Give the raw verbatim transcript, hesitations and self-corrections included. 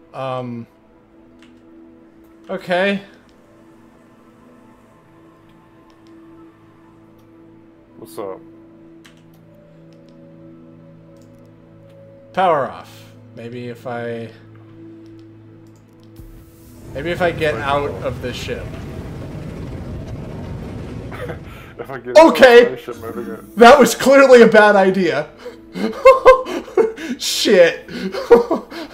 Um... Okay. What's up? Power off. Maybe if I... Maybe if I get out of the ship. If I get okay! ship moving it. That was clearly a bad idea. Shit.